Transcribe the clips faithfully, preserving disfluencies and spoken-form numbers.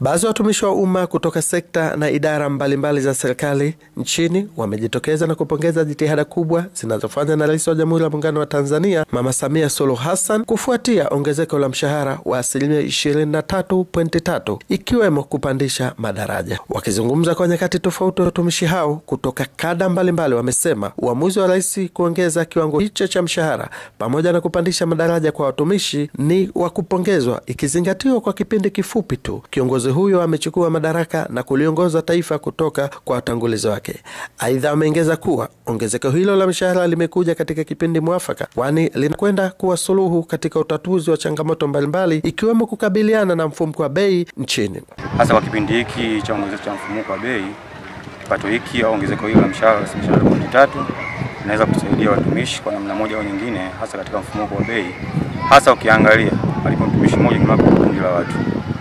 Baadhi ya watumishi wa umma kutoka sekta na idara mbalimbali za serikali nchini wamejitokeza na kupongeza jitihada kubwa zinazofanywa na Rais wa Jamhuri ya Muungano wa Tanzania Mama Samia Suluhu Hassan kufuatia ongezeko la mshahara wa asilimia ishirini na tatu nukta tatu ikiwemo kupandisha madaraja. Wakizungumza kwa nyakati tofauti, watumishi hao kutoka kada mbalimbali wamesema uamuzi wa Rais kuongeza kiwango hicho cha mshahara pamoja na kupandisha madaraja kwa watumishi ni wa kupongezwa, ikizingatiwa kwa kipindi kifupi tu kiongozi huyo amechukua madaraka na kuliongoza taifa kutoka kwa watangulizi wake. Aidha, wameongeza kuwa ongezeko hilo la mshahara limekuja katika kipindi mwafaka, kwani linakwenda kuwa suluhu katika utatuzi wa changamoto mbalimbali ikiwemo kukabiliana na mfumuko wa bei nchini. Hasa kwa kipindi hiki cha ongezeko cha mfumuko wa bei, kipato hiki au ongezeko hilo la mshahara wa asilimia ishirini na tatu inaweza kusaidia watumishi kwa namna moja au nyingine, hasa katika mfumuko wa bei, hasa ukiangalia alipo mtumishi mmoja ni kundi la watu.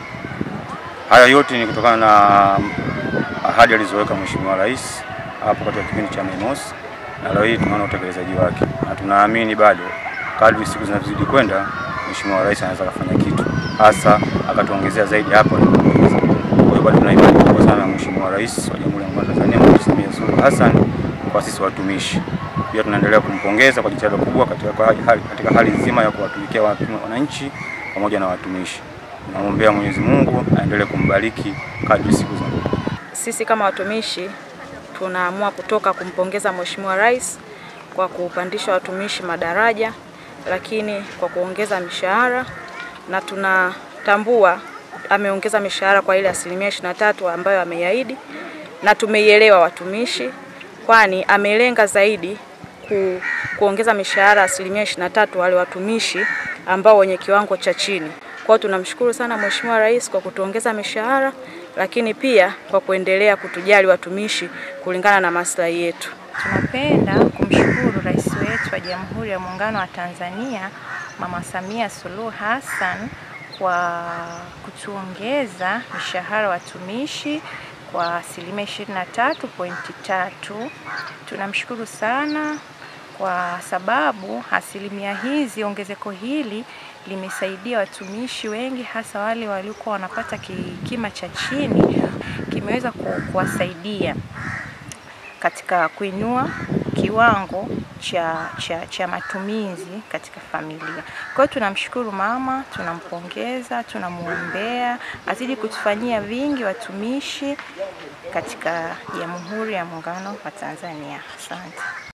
Haya yote ni kutokana na ahadi alizoweka Mheshimiwa Rais hapo katika kipindi cha Mei Mosi, na leo hii tunaona utekelezaji wake, na tunaamini bado kadri siku zinazozidi kwenda Mheshimiwa Rais anaweza kufanya kitu, hasa akatuongezea zaidi hapo. Kwa hiyo bado tuna imani kubwa sana na Mheshimiwa Rais wa Jamhuri ya Muungano wa Tanzania Mama Samia Suluhu Hassan kwa sisi watumishi. Pia tunaendelea kumpongeza kwa jitihada kubwa katika hali katika hali nzima ya kuwatumikia wananchi pamoja na watumishi. Naomba Mwenyezi Mungu aendelee kumbariki kadri siku zinazokwenda. Sisi kama watumishi tunaamua kutoka kumpongeza Mheshimiwa Rais kwa kupandisha watumishi madaraja, lakini kwa kuongeza mishahara, na tunatambua ameongeza mishahara kwa ile asilimia ishirini na tatu ambayo ameahidi, na tumeielewa watumishi, kwani amelenga zaidi ku, kuongeza mishahara asilimia ishirini na tatu wale watumishi ambao wenye kiwango cha chini. Kwa tunamshukuru sana Mheshimiwa Rais kwa kutuongeza mishahara, lakini pia kwa kuendelea kutujali watumishi kulingana na maslahi yetu. Tunapenda kumshukuru Rais wetu wa Jamhuri ya Muungano wa Tanzania Mama Samia Suluhu Hassan kwa kutuongeza mishahara watumishi kwa asilimia ishirini na tatu nukta tatu. Tunamshukuru sana kwa sababu asilimia hizi, ongezeko hili limesaidia watumishi wengi, hasa wale waliokuwa wanapata kima cha chini, kimeweza kuwasaidia katika kuinua kiwango cha, cha, cha matumizi katika familia. Kwa hiyo tunamshukuru mama, tunampongeza, tunamuombea azidi kutufanyia vingi watumishi katika Jamhuri ya Muungano wa Tanzania. Asante.